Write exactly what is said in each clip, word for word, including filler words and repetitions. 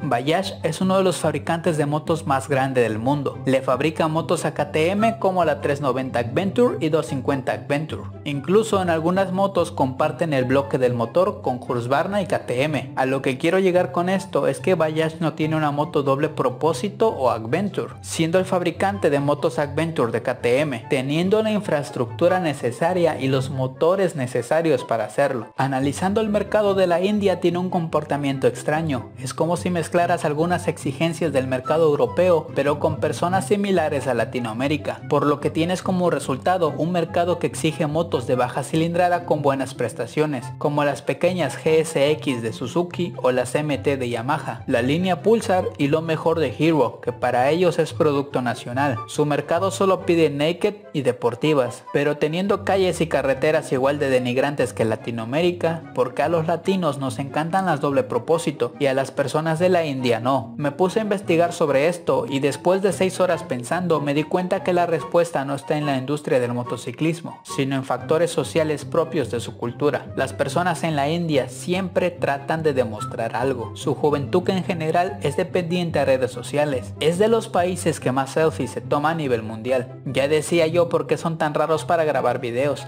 Bajaj es uno de los fabricantes de motos más grande del mundo. Le fabrica motos a K T M como la trescientos noventa Adventure y doscientos cincuenta Adventure. Incluso en algunas motos comparten el bloque del motor con Husqvarna y K T M. A lo que quiero llegar con esto es que Bajaj no tiene una moto doble propósito o Adventure, siendo el fabricante de motos Adventure de K T M, teniendo la infraestructura necesaria y los motores necesarios para hacerlo. Analizando el mercado de la India, tiene un comportamiento extraño. Es como si mezclaras algunas exigencias del mercado europeo pero con personas similares a Latinoamérica, por lo que tienes como resultado un mercado que exige motos de baja cilindrada con buenas prestaciones, como las pequeñas G S X de Suzuki o las M T de Yamaha, la línea Pulsar y lo mejor de Hero, que para ellos es producto nacional. Su mercado solo pide naked y deportivas, pero teniendo calles y carreteras igual de denigrantes que Latinoamérica, porque a los latinos nos encantan las doble propósito y a las personas de la India no. Me puse a investigar sobre esto y después de seis horas pensando me di cuenta que la respuesta no está en la industria del motociclismo, sino en factores sociales propios de su cultura. Las personas en la India siempre tratan de demostrar algo. Su juventud en general es dependiente a redes sociales. Es de los países que más selfies se toma a nivel mundial. Ya decía yo por qué son tan raros para grabar videos.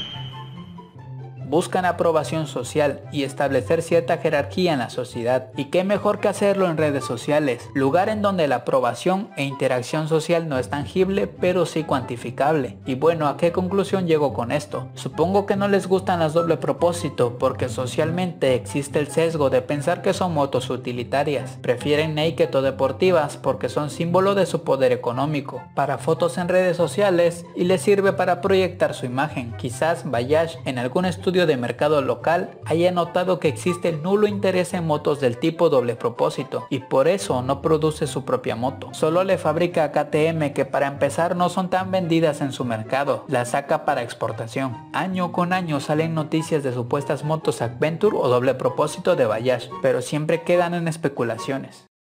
Buscan aprobación social y establecer cierta jerarquía en la sociedad. Y qué mejor que hacerlo en redes sociales, lugar en donde la aprobación e interacción social no es tangible pero sí cuantificable. Y bueno, ¿a qué conclusión llego con esto? Supongo que no les gustan las doble propósito porque socialmente existe el sesgo de pensar que son motos utilitarias. Prefieren naked o deportivas porque son símbolo de su poder económico, para fotos en redes sociales y les sirve para proyectar su imagen. Quizás Bajaj en algún estudio de mercado local haya notado que existe nulo interés en motos del tipo doble propósito y por eso no produce su propia moto. Solo le fabrica a K T M, que para empezar no son tan vendidas en su mercado, la saca para exportación. Año con año salen noticias de supuestas motos Adventure o doble propósito de Bajaj, pero siempre quedan en especulaciones.